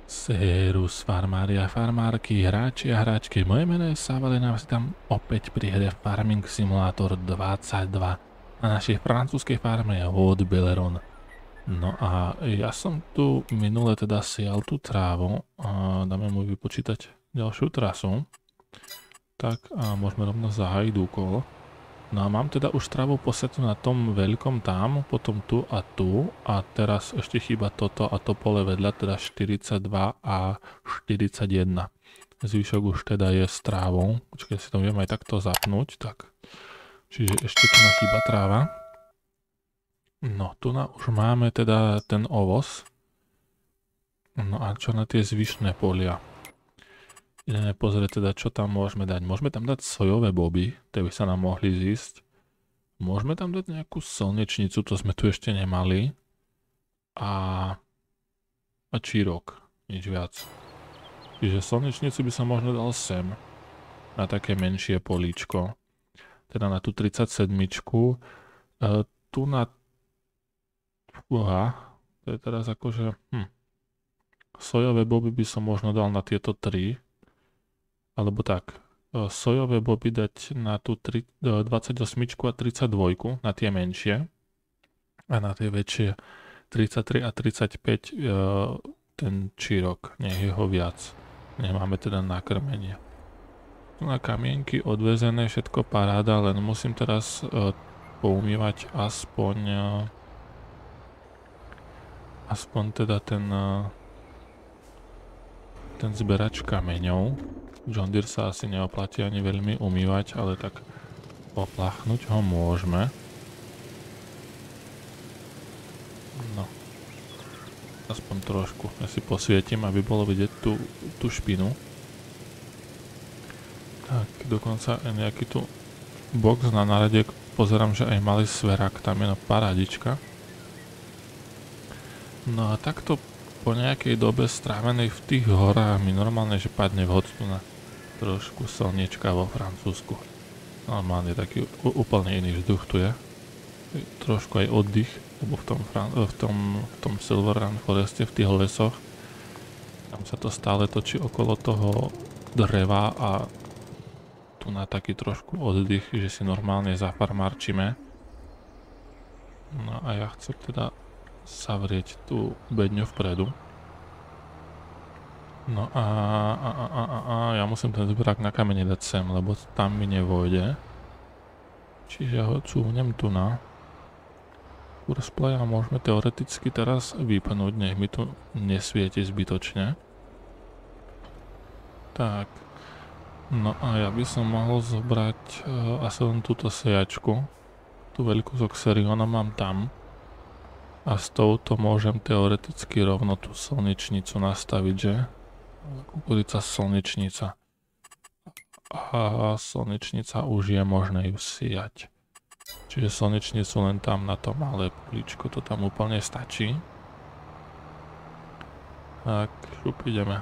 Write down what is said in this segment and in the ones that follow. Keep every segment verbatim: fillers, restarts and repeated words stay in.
Serus, farmári a farmárky, hráči a hráčky, moje meno je Savalina a si tam opäť pri hre Farming Simulator dvadsaťdva na našej francúzskej farme Haut Belleron. No a ja som tu minule teda sial tú trávu a dáme mu vypočítať ďalšiu trasu. Tak a môžeme rovno zahájiť úkol. No a mám teda už trávu posetnú na tom veľkom tam, potom tu a tu a teraz ešte chýba toto a to pole vedľa, teda štyridsaťdva a štyridsaťjeden. Zvyšok už teda je s trávou. Počkaj, si to viem aj takto zapnúť, tak. Čiže ešte tu na chýba tráva. No, tu na už máme teda ten ovoz. No a čo na tie zvyšné polia? Ideme pozrieť teda, čo tam môžeme dať. Môžeme tam dať sojové boby, tie by sa nám mohli zísť. Môžeme tam dať nejakú slnečnicu, to sme tu ešte nemali. A, a čírok, nič viac. Čiže slnečnicu by som možno dal sem, na také menšie políčko. Teda na tú tridsaťsedem. E, tu na... Uha, to je teraz akože... Hm. Sojové boby by som možno dal na tieto tri. Alebo tak, sojové boby dať na tú dvadsaťosem a tridsaťdva, na tie menšie. A na tie väčšie tridsaťtri a tridsaťpäť ten čírok, nech je ho viac. Nemáme teda nakrmenie. Tu na kamienky odvezené, všetko paráda, len musím teraz poumývať aspoň aspoň teda ten ten zberač kameňov. John Deere sa asi neoplatí ani veľmi umývať, ale tak opláchnuť ho môžeme. No. Aspoň trošku. Ja si posvietim, aby bolo vidieť tú, tú špinu. Tak, dokonca aj nejaký tu box na nárade. Pozerám, že aj malý sverák tam je, no parádička. No a takto po nejakej dobe strávenej v tých horách mi normálne, že padne vhod tu na trošku slniečka vo Francúzsku. Normálne taký úplne iný vzduch tu je. Trošku aj oddych, lebo v tom, v tom, v tom Silver Run Foreste, v tých lesoch, tam sa to stále točí okolo toho dreva a tu na taký trošku oddych, že si normálne zafarmárčime. No a ja chcem teda savrieť tú bedňu vpredu. No a, a, a, a, a, a ja musím ten zberák na kamene dať sem, lebo tam mi nevojde. Čiže ho cúvnem tu na. Curse play a môžeme teoreticky teraz vypnúť, nech mi tu nesvieti zbytočne. Tak. No a ja by som mohol zobrať uh, asi len túto sejačku. Tú veľkú z Oxeriona mám tam. A s touto môžem teoreticky rovno tú slnečnicu nastaviť, že? Kukurica slnečnica. A slnečnica už je možné ju siať. Čiže slnečnicu len tam na to malé políčko, to tam úplne stačí. Tak, šup, ideme.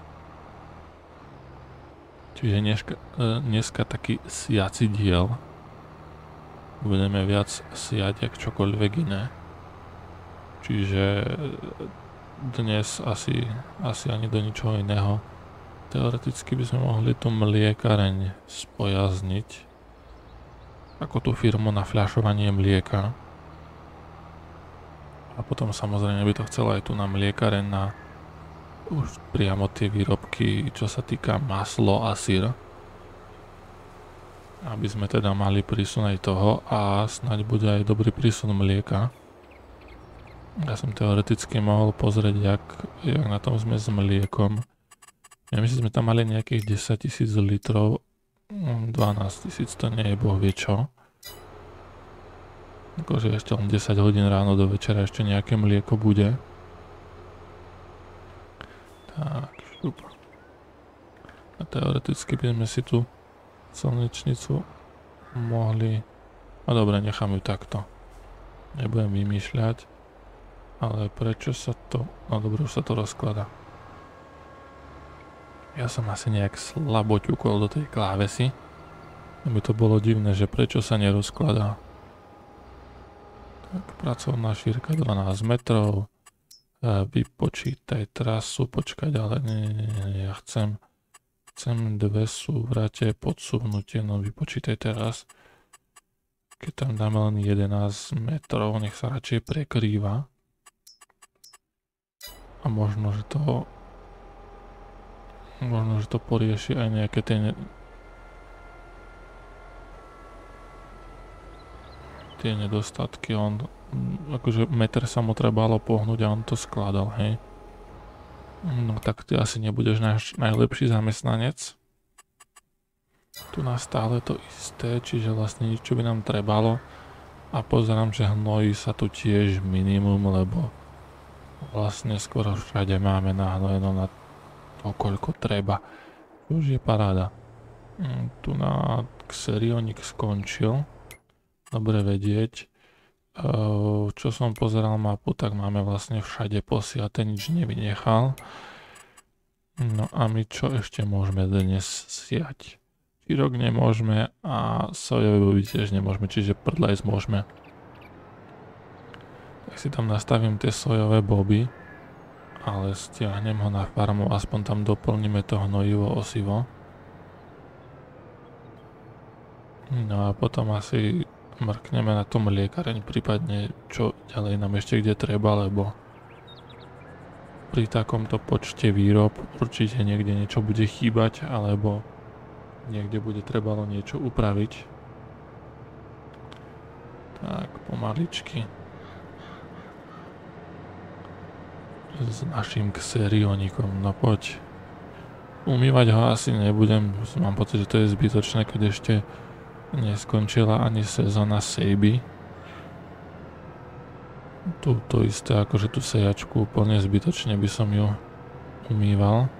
Čiže dneska, dneska taký siaci diel. Budeme viac siať, jak čokoľvek iné. Čiže dnes asi, asi ani do ničoho iného. Teoreticky by sme mohli tú mliekareň spojazniť. Ako tú firmu na fľašovanie mlieka. A potom samozrejme by to chcelo aj tu na mliekareň na už priamo tie výrobky, čo sa týka maslo a syr. Aby sme teda mali prísun aj toho a snáď bude aj dobrý prísun mlieka. Ja som teoreticky mohol pozrieť, jak, jak na tom sme s mliekom. Neviem, že sme tam mali nejakých desaťtisíc litrov, dvanásť tisíc, to nie je boh vie čo. Akože ešte len desať hodín ráno do večera ešte nejaké mlieko bude. Tak, šup. A teoreticky by sme si tú slnečnicu mohli... No dobre, nechám ju takto. Nebudem vymýšľať. Ale prečo sa to... No dobre, už sa to rozkladá. Ja som asi nejak slabo ťukol do tej klávesy. Aby to bolo divné, že prečo sa nerozkladá. Tak, pracovná šírka dvanásť metrov. Vypočítaj trasu, počkať, ale nie, nie, nie, ja chcem, chcem dve súvrate, podsúvnutie, no vypočítaj teraz. Keď tam dáme len jedenásť metrov, nech sa radšej prekrýva. A možno, že to, možno, že to porieši aj nejaké tie, ne, tie nedostatky, on akože meter sa mu trebalo pohnúť a on to skladal, hej. No tak ty asi nebudeš náš najlepší zamestnanec. Tu nás stále to isté, čiže vlastne nič, čo by nám trebalo. A pozerám, že hnojí sa tu tiež minimum, lebo vlastne skoro všade máme nahnojeno na to, koľko treba. Už je paráda. Tu na Xerionik skončil. Dobre vedieť. Čo som pozeral mapu, tak máme vlastne všade posiate, nič nevynechal. No a my čo ešte môžeme dnes siať? Čirok nemôžeme a sojové boby tiež nemôžeme, čiže prdlajs môžeme. Tak si tam nastavím tie sojové boby, ale stiahnem ho na farmu, aspoň tam doplníme to hnojivo osivo. No a potom asi mrkneme na tom mliekareň, prípadne čo ďalej nám ešte kde treba, lebo pri takomto počte výrob určite niekde niečo bude chýbať, alebo niekde bude trebalo niečo upraviť. Tak, pomaličky. S našim Xerionikom, no poď. Umývať ho asi nebudem, mám pocit, že to je zbytočné, keď ešte neskončila ani sezóna sejby. Tu to isté, akože tú sejačku úplne zbytočne by som ju umýval.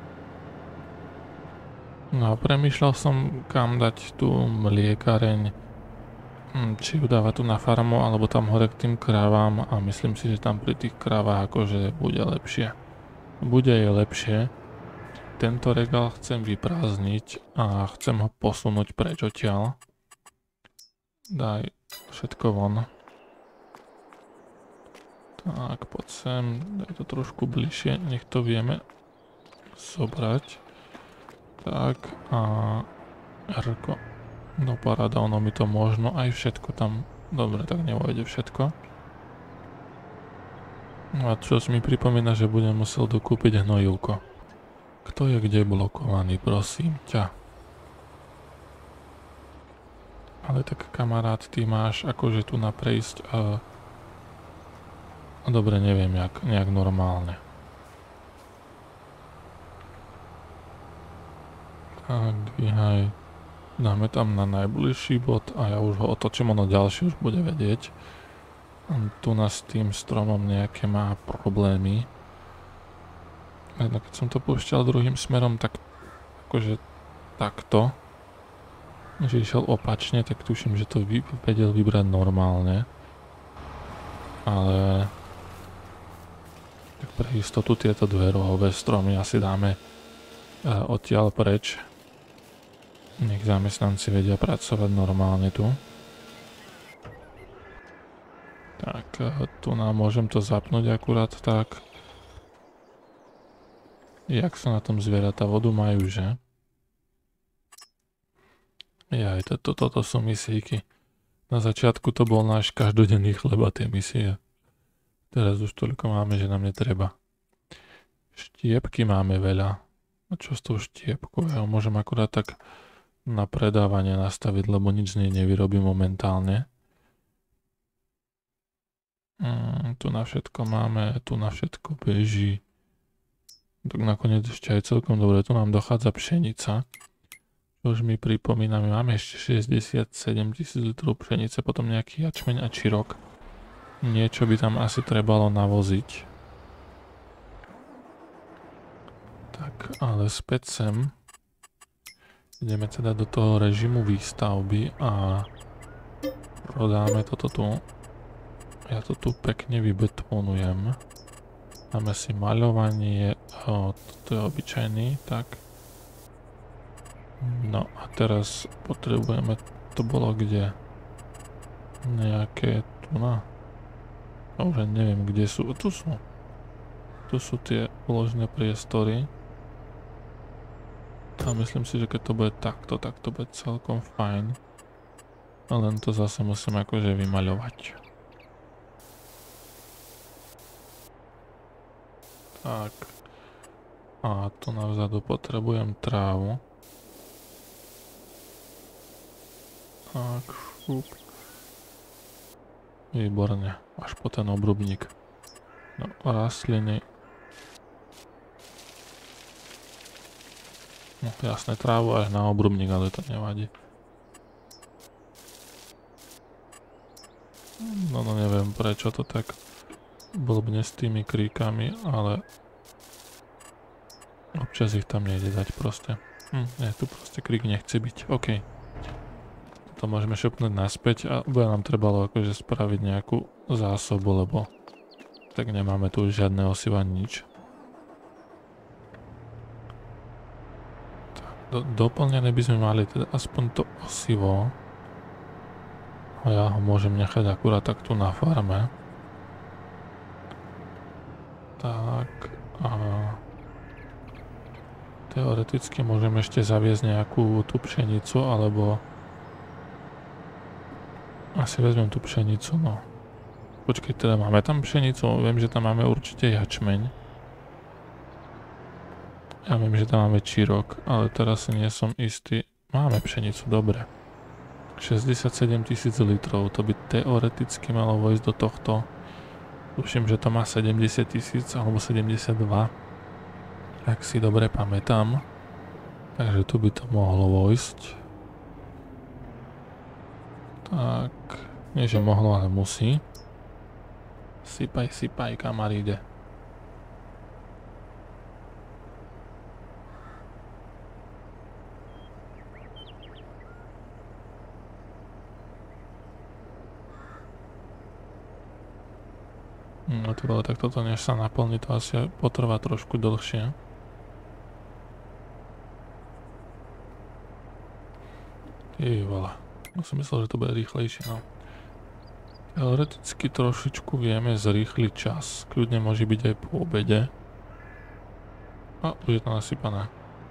No a premýšľal som, kam dať tú mliekareň, či ju dávať tu na farmu, alebo tam hore k tým kravám, a myslím si, že tam pri tých kravách akože bude lepšie. Bude je lepšie. Tento regál chcem vyprázdniť a chcem ho posunúť preč odtiaľ. Daj všetko von. Tak, poď sem, daj to trošku bližšie, nech to vieme zobrať. Tak a R-ko. No paráda, ono mi to možno aj všetko tam. Dobre, tak nevojde všetko. No a čo mi pripomína, že budem musel dokúpiť hnojivko. Kto je kde blokovaný, prosím ťa. Ale tak kamarát, ty máš akože tu na prejsť a... Dobre, neviem, jak, nejak normálne. Tak, dvíhaj. Dáme tam na najbližší bod a ja už ho otočím, ono ďalší už bude vedieť. Tu nás s tým stromom nejaké má problémy. Keď som to púšťal druhým smerom, tak akože takto, že išiel opačne, tak tuším, že to vy, vedel vybrať normálne. Ale tak pre istotu tieto dve rohové stromy asi dáme uh, odtiaľ preč. Nech zamestnanci vedia pracovať normálne tu. Tak, uh, tu nám môžem to zapnúť akurát tak. Jak sa na tom zvieratá, vodu majú, že? Jaj, toto to, to sú misíky. Na začiatku to bol náš každodenný chleba, tie misie. Teraz už toľko máme, že nám netreba. Štiepky máme veľa. A čo s tou štiepkou? Ja ho môžem akurát tak na predávanie nastaviť, lebo nič z nej nevyrobí momentálne. Mm, tu na všetko máme, tu na všetko beží. Tak nakoniec ešte aj celkom dobre, tu nám dochádza pšenica. Čo už mi pripomína, my máme ešte šesťdesiatsedem tisíc litrov pšenice, potom nejaký jačmeň a čirok. Niečo by tam asi trebalo navoziť. Tak, ale späť sem. Ideme teda do toho režimu výstavby a prodáme toto tu. Ja to tu pekne vybetonujem. Dáme si maľovanie, o, toto je obyčajný, tak. No a teraz potrebujeme, to bolo kde? Nejaké tu na. A už neviem, kde sú, tu sú. tu sú tie úložné priestory. A myslím si, že keď to bude takto, tak to bude celkom fajn. A len to zase musím akože vymaľovať. Tak. A tu navzadu potrebujem trávu. Tak, šup. Výborne, až po ten obrubník. No, rastliny. No, jasné, trávu až na obrubník, ale to nevadí. No, no neviem prečo to tak blbne s tými kríkami, ale občas ich tam nejde dať proste. Hm, nie, tu proste krík nechce byť, OK. To môžeme šupnúť naspäť a bude nám trebalo akože spraviť nejakú zásobu, lebo tak nemáme tu už žiadne osiva, nič. Tak, do, doplnené by sme mali teda aspoň to osivo. A ja ho môžem nechať akurát tak tu na farme. Tak a teoreticky môžem ešte zaviesť nejakú tú pšenicu, alebo asi vezmem tú pšenicu, no. Počkej, teda máme tam pšenicu, viem, že tam máme určite jačmeň. Ja viem, že tam máme čírok, ale teraz si nie som istý. Máme pšenicu, dobre. šesťdesiatsedem tisíc litrov, to by teoreticky malo vojsť do tohto. Tuším, že to má sedemdesiat tisíc alebo sedemdesiatdva. Ak si dobre pamätám. Takže tu by to mohlo vojsť. Tak, nie že mohlo, ale musí. Sypaj, sypaj, kamaríde. No to bolo tak toto, než sa naplní, to asi potrvá trošku dlhšie. Jej veľa. Ja som myslel, že to bude rýchlejšie, no. Teoreticky trošičku vieme zrýchliť čas. Kľudne môže byť aj po obede. A už je to nasypané.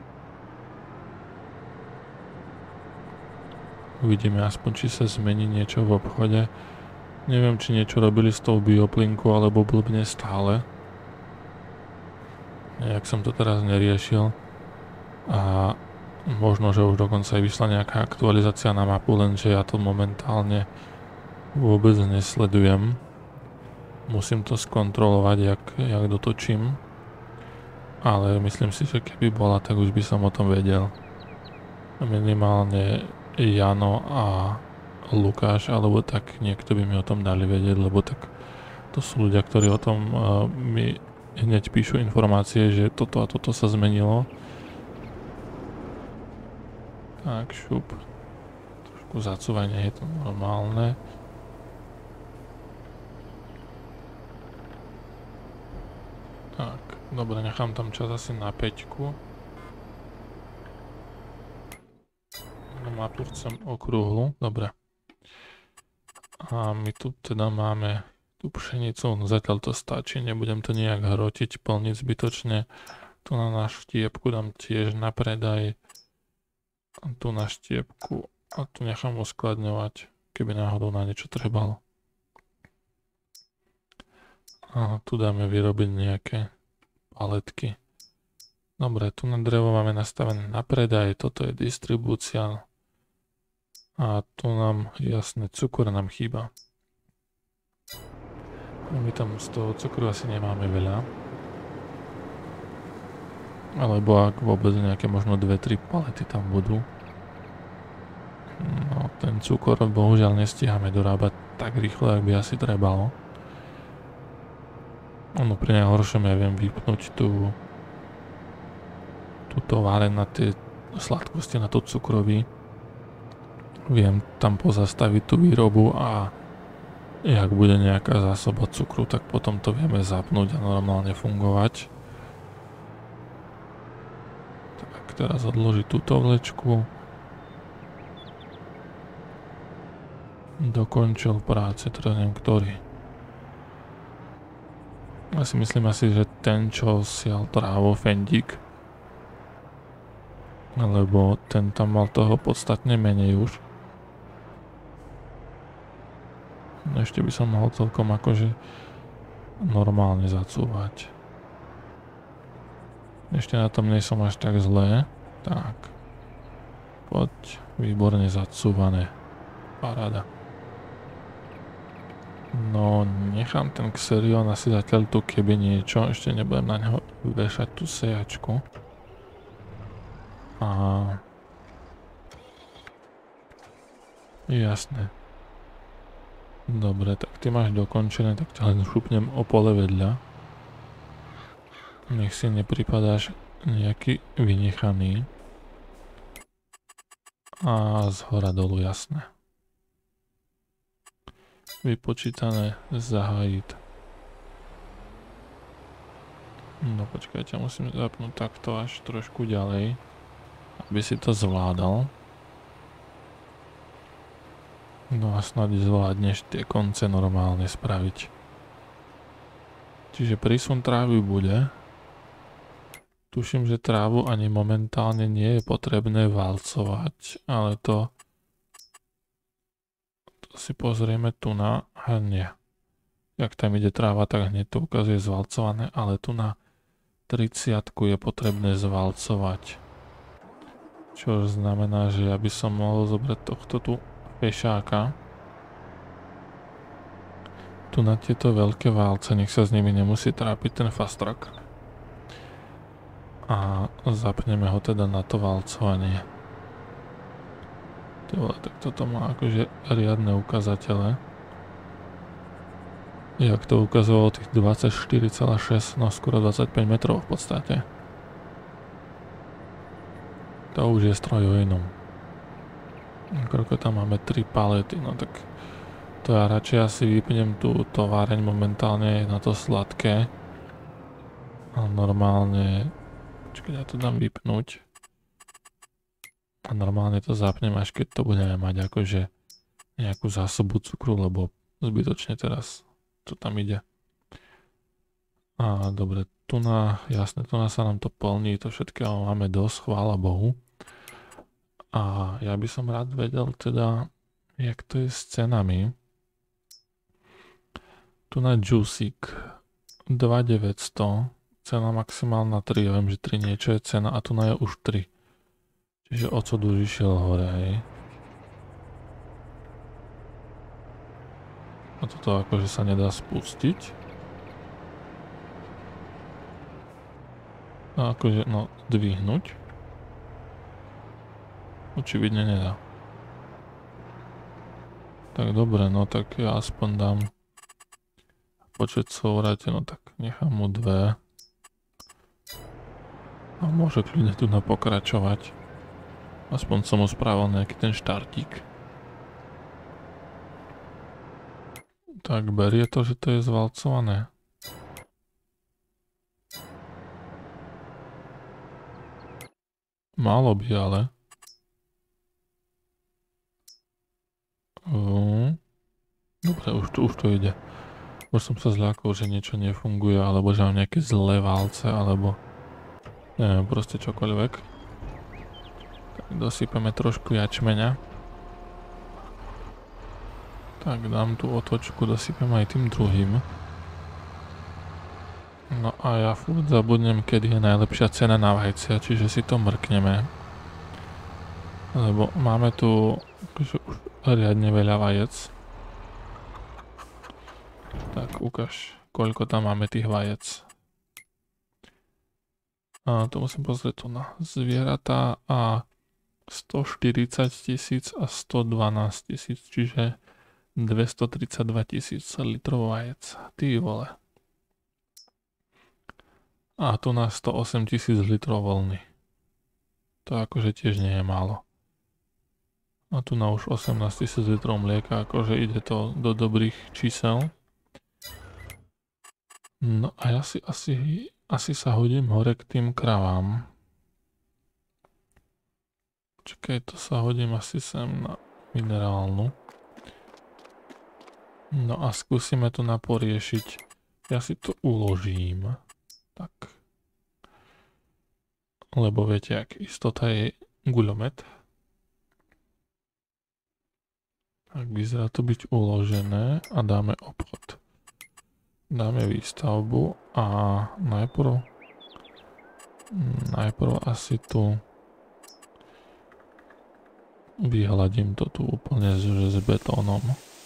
Uvidíme aspoň, či sa zmení niečo v obchode. Neviem, či niečo robili s tou bioplinku, alebo blbne stále. Nejak som to teraz neriešil. A možno, že už dokonca aj vyšla nejaká aktualizácia na mapu, lenže ja to momentálne vôbec nesledujem. Musím to skontrolovať, jak, jak dotočím. Ale myslím si, že keby bola, tak už by som o tom vedel. Minimálne Jano a Lukáš, alebo tak niekto by mi o tom dali vedieť, lebo tak to sú ľudia, ktorí o tom uh, mi hneď píšu informácie, že toto a toto sa zmenilo. Tak, šup. Trošku zacúvanie, je to normálne. Tak, dobre, nechám tam čas asi na päťku. Mapu chcem okrúhlu, dobre. A my tu teda máme tú pšenicu, no zatiaľ to stačí, nebudem to nejak hrotiť, plniť zbytočne. Tu na náš štiepku dám tiež na predaj. A tu na štiepku a tu nechám uskladňovať, keby náhodou na niečo trebalo. A tu dáme vyrobiť nejaké paletky. Dobre, tu na drevo máme nastavené na predaj, toto je distribúcia. A tu nám, jasne, cukor nám chýba. My tam z toho cukru asi nemáme veľa. Alebo ak vôbec nejaké možno dve tri palety tam budú. No, ten cukor bohužiaľ nestíhame dorábať tak rýchlo, ak by asi trebalo. Ono pri najhoršom ja viem vypnúť tú túto váren na tie sladkosti, na to cukroví. Viem tam pozastaviť tú výrobu a ak bude nejaká zásoba cukru, tak potom to vieme zapnúť a normálne fungovať. Tak teraz odložiť túto vlečku. Dokončil práce, teda neviem ktorý. Ja si myslím asi, že ten, čo sial trávu, Fendík. Lebo ten tam mal toho podstatne menej už. Ešte by som mohol celkom akože normálne zacúvať. Ešte na tom nie som až tak zlé. Tak. Poď. Výborne zacúvané. Paráda. No, nechám ten Xerion asi zatiaľ tu, keby niečo. Ešte nebudem na neho vešať tú sejačku. A... Jasné. Dobre, tak ty máš dokončené, tak ťa len šupnem o pole vedľa. Nech si nepripadáš nejaký vynechaný. A z hora dolu, jasné. Vypočítané, zahájiť. No počkajte, musím zapnúť takto až trošku ďalej, aby si to zvládal. No a snad zvládneš tie konce normálne spraviť. Čiže prísun trávy bude. Tuším, že trávu ani momentálne nie je potrebné valcovať, ale to si pozrieme tu na, a nie. Jak tam ide tráva, tak hneď to ukazuje zvalcované, ale tu na tridsiatku je potrebné zvalcovať. Čo znamená, že ja by som mohol zobrať tohto tu pešáka. Tu na tieto veľké válce, nech sa s nimi nemusí trápiť ten fast track. A zapneme ho teda na to valcovanie. Tak toto má akože riadne ukazatele. Jak to ukazovalo tých dvadsaťštyri celá šesť, no skoro dvadsaťpäť metrov v podstate. To už je stroj o inom. Koľko tam máme tri palety, no tak to ja radšej asi vypnem tú továreň, momentálne je na to sladké. A normálne, počkaj, ja to dám vypnúť. A normálne to zapnem, až keď to budeme mať akože nejakú zásobu cukru, lebo zbytočne teraz to tam ide. A dobre, tu na, jasne, tu na sa nám to plní, to všetkého máme dosť, chvála Bohu. A ja by som rád vedel teda, jak to je s cenami. Tu na Juicyk dva tisíc deväťsto, cena maximálna tri, ja viem, že tri niečo je cena a tu na je už tri. Čiže odsud už išiel hore, hej. A toto akože sa nedá spustiť. A akože, no, dvihnúť. Očividne nedá. Tak dobre, no tak ja aspoň dám počet sovrate, no tak nechám mu dve. A môže kľudne tu napokračovať. Aspoň som mu spravil nejaký ten štartík. Tak berie to, že to je zvalcované. Málo by ale. Uh, dobre, už to, už to ide. Už som sa zľakol, že niečo nefunguje, alebo že mám nejaké zlé válce, alebo neviem, proste čokoľvek. Tak dosypeme trošku jačmeňa. Tak dám tú otočku, dosypem aj tým druhým. No a ja furt zabudnem, kedy je najlepšia cena na vajcia, čiže si to mrkneme. Lebo máme tu už riadne veľa vajec. Tak ukáž, koľko tam máme tých vajec. A to musím pozrieť tu na zvieratá a stoštyridsať tisíc a stodvanásť tisíc, čiže dvestotridsaťdva tisíc litrov vajec. Ty vole. A tu na sto osem tisíc litrov voľny. To akože tiež nie je málo. A tu na už osemnásť tisíc litrov mlieka, akože ide to do dobrých čísel. No a ja si asi, asi sa hodím hore k tým kravám. Čakaj, to sa hodím asi sem na minerálnu. No a skúsime tu naporiešiť, Ja si to uložím. Tak. Lebo viete, ak istota je guľomet. Tak vyzerá to byť uložené a dáme obchod. Dáme výstavbu a najprv najprv asi tu vyhladím to tu úplne s, s betónom.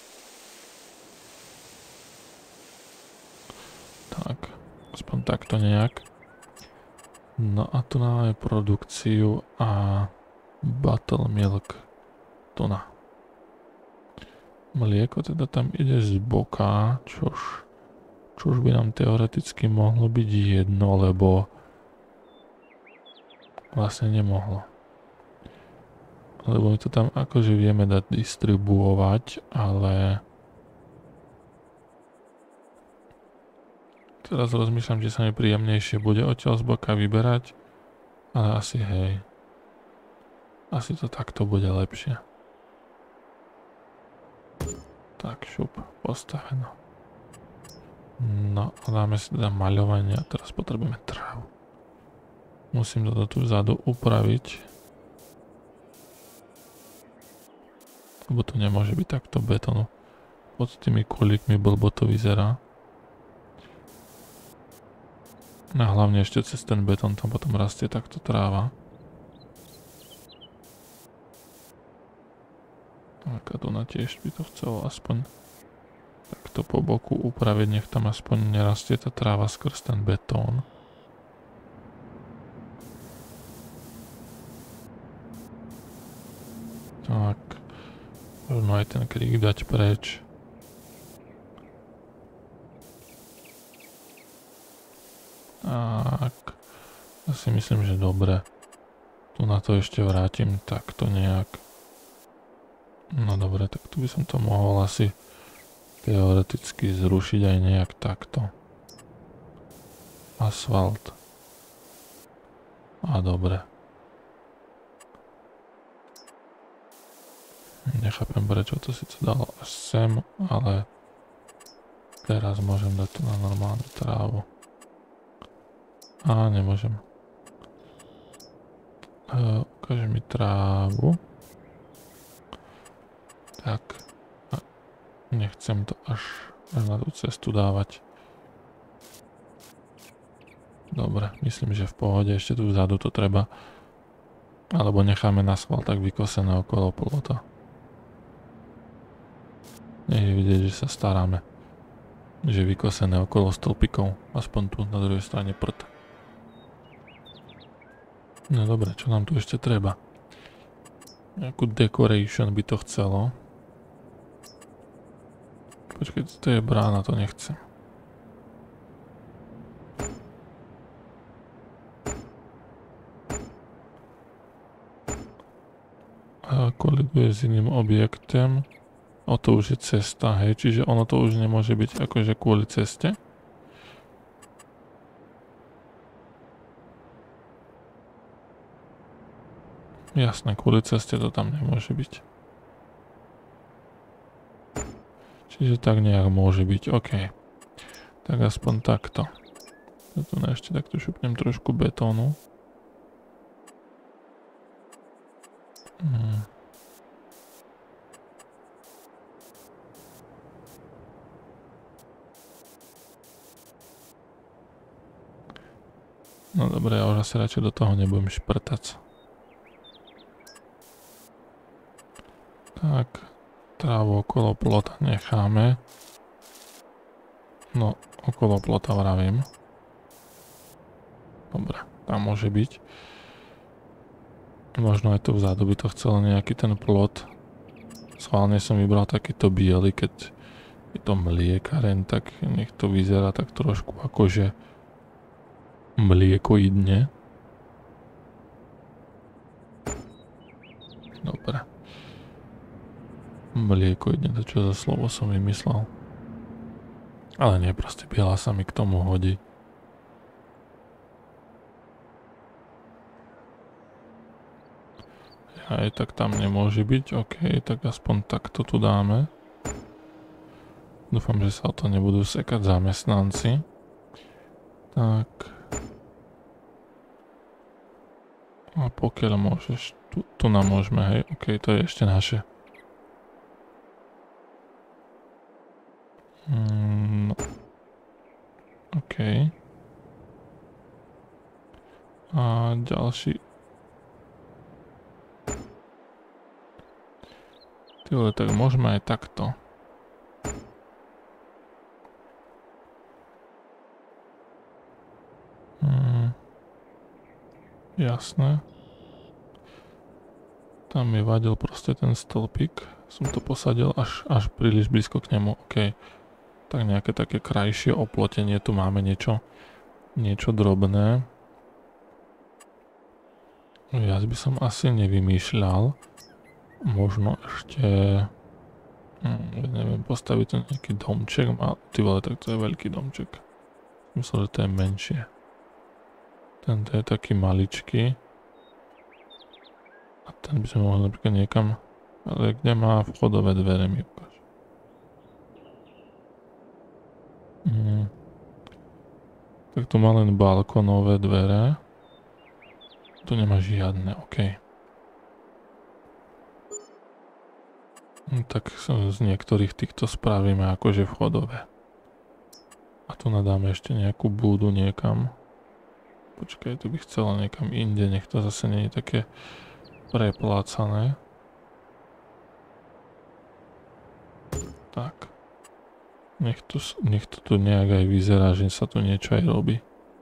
Tak, aspoň takto nejak. No a tu máme produkciu a buttermilk tu na. Mlieko teda tam ide z boka, čož, čož by nám teoreticky mohlo byť jedno, lebo vlastne nemohlo. Lebo my to tam akože vieme dať distribuovať, ale teraz rozmýšľam, že sa mi príjemnejšie bude odtiaľ z boka vyberať, ale asi hej. Asi to takto bude lepšie. Tak, šup, postaveno. No, dáme si teda maľovanie a teraz potrebujeme trávu. Musím toto tu vzadu upraviť. Lebo to nemôže byť takto betónu. Pod tými kolíkmi blbo to vyzerá. A hlavne ešte cez ten betón tam potom rastie takto tráva. Tak a tu na tiež by to chcelo aspoň takto po boku upraviť, nech tam aspoň nerastie tá tráva skrz ten betón. Tak, možno aj ten krík dať preč. Tak, ja si myslím, že dobre. Tu na to ešte vrátim takto nejak. No dobre, tak tu by som to mohol asi teoreticky zrušiť aj nejak takto. Asfalt. A dobre. Nechápem, prečo to síce dalo až sem, ale teraz môžem dať to na normálnu trávu. A nemôžem. E, ukáže mi trávu. Tak. A nechcem to až, až na tú cestu dávať. Dobre, myslím, že v pohode. Ešte tu vzadu to treba. Alebo necháme na schvál tak vykosené okolo plota. Nech je vidieť, že sa staráme. Že je vykosené okolo stĺpikov. Aspoň tu na druhej strane prd. No dobre, čo nám tu ešte treba? Nejakú decoration by to chcelo. Počkaj, to je brána, to nechcem. A koliduje s iným objektom. O to už je cesta, hej, čiže ono to už nemôže byť akože kvôli ceste. Jasné, kvôli ceste to tam nemôže byť. Čiže tak nejak môže byť, OK. Tak aspoň takto. Ja tu ešte takto šupnem trošku betónu. Hmm. No dobre, ja už asi radšej do toho nebudem šprtať. Tak, trávu okolo plota necháme. No, okolo plota vravím. Dobre, tam môže byť. Možno aj tu vzadu by to chcel nejaký ten plot. Schválne som vybral takýto biely, keď je to mliekareň, tak nech to vyzerá tak trošku akože mliekoidne. Dobre. Mliekoidne, to čo za slovo som vymyslel. Ale nie, proste biela sa mi k tomu hodí. Aj tak tam nemôže byť, OK, tak aspoň takto tu dáme. Dúfam, že sa o to nebudú sekať zamestnanci. Tak. A pokiaľ môžeš, tu, tu nám môžeme, hej, ok, to je ešte naše. Mm, no. Ok. A ďalší. Tyhle, tak môžeme aj takto. Mm, jasné. Tam mi vadil proste ten stĺpik. Som to posadil až, až príliš blízko k nemu. OK. Tak nejaké také krajšie oplotenie. Tu máme niečo, niečo drobné. Ja by som asi nevymýšľal. Možno ešte... Hm, neviem, postaviť tu nejaký domček. A ty vole, tak to je veľký domček. Myslím, že to je menšie. Tento je taký maličký. A ten by sme mohli napríklad niekam... Ale kde má vchodové dvere, mi ukáž. Mm. Tak tu má len balkónové dvere. Tu nemá žiadne, ok. No, tak z niektorých týchto spravíme akože vchodové. A tu nadáme ešte nejakú búdu niekam. Počkaj, tu by chcela niekam inde, nech to zase nie je také preplácané. Tak. Nech to, nech to tu nejak aj vyzerá, že sa tu niečo aj robí.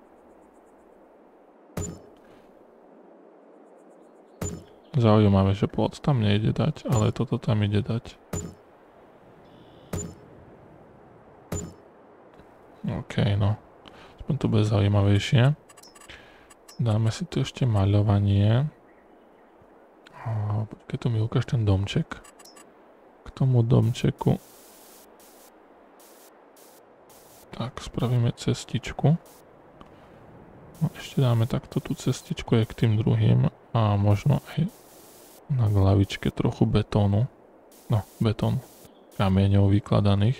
Zaujímavé, že plot tam nejde dať, ale toto tam ide dať. OK, no. Aspoň to bude zaujímavejšie. Dáme si tu ešte maľovanie. Počkej, tu mi ukáž ten domček. K tomu domčeku. Tak, spravíme cestičku. No, ešte dáme takto tú cestičku aj k tým druhým. A možno aj na hlavičke trochu betónu. No, betón. Kamieňov vykladaných.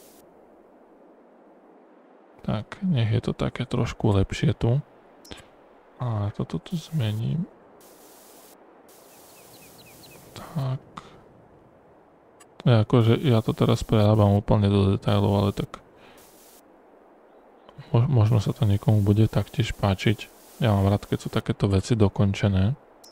Tak, nech je to také trošku lepšie tu. A toto tu zmením. Tak. Ja, akože, ja to teraz prerábam úplne do detailov, ale tak možno sa to niekomu bude taktiež páčiť. Ja mám rád, keď sú takéto veci dokončené.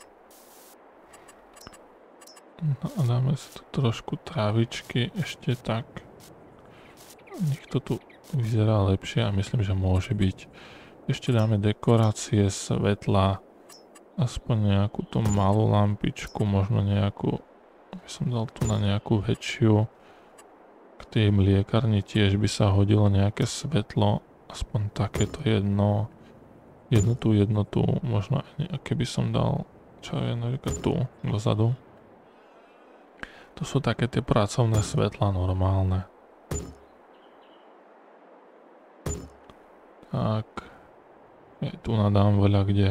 No a dáme si tu trošku trávičky, ešte tak. Nech to tu vyzerá lepšie a myslím, že môže byť. Ešte dáme dekorácie, svetla, aspoň nejakú tú malú lampičku, možno nejakú, by som dal tu na nejakú väčšiu. K tej mliekarni tiež by sa hodilo nejaké svetlo, aspoň takéto jedno. Jedno tu, jedno tu, možno aj nejaké by som dal, čo je napríklad tu, dozadu. To sú také tie pracovné svetla normálne. Tak. Ja tu nadám veľa kde.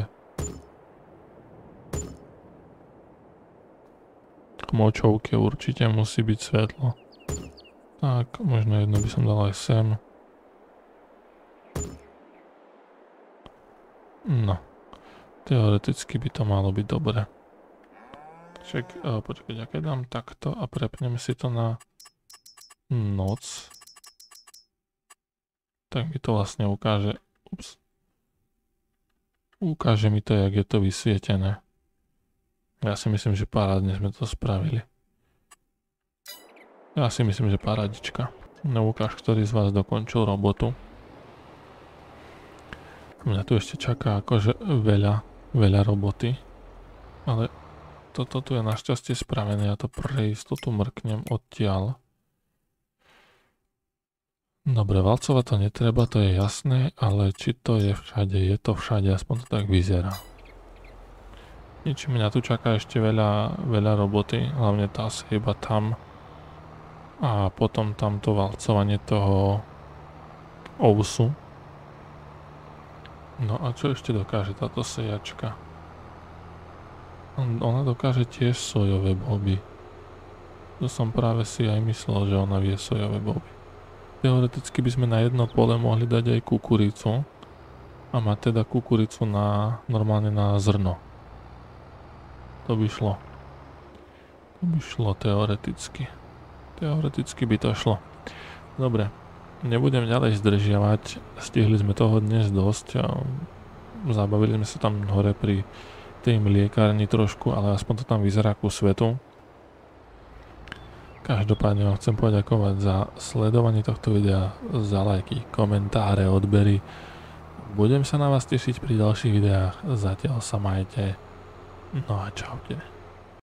K močovke určite musí byť svetlo. Tak, možno jedno by som dal aj sem. No. Teoreticky by to malo byť dobre. Ček, uh, počkať, aké dám takto a prepneme si to na noc. Tak mi to vlastne ukáže, ups, ukáže mi to, jak je to vysvietené. Ja si myslím, že parádne sme to spravili. Ja si myslím, že parádička. No ukáž, ktorý z vás dokončil robotu. Mňa tu ešte čaká akože veľa, veľa roboty. Ale toto tu je našťastie spravené, ja to pre istotu mrknem odtiaľ. Dobre, valcovať to netreba, to je jasné, ale či to je všade, je to všade, aspoň to tak vyzerá. Nič, mňa tu čaká ešte veľa, veľa roboty, hlavne tá sejba tam. A potom tamto valcovanie toho ousu. No a čo ešte dokáže táto sejačka? Ona dokáže tiež sojové boby. To som práve si aj myslel, že ona vie sojové boby. teoreticky by sme na jedno pole mohli dať aj kukuricu a mať teda kukuricu na, normálne na zrno. To by šlo. To by šlo teoreticky. Teoreticky by to šlo. Dobre, nebudem ďalej zdržiavať, stihli sme toho dnes dosť a zabavili sme sa tam hore pri tej mliekárni trošku, ale aspoň to tam vyzerá ku svetu. Každopádne vám chcem poďakovať za sledovanie tohto videa, za lajky, komentáre, odbery. Budem sa na vás tešiť pri ďalších videách. Zatiaľ sa majte. No a čaute.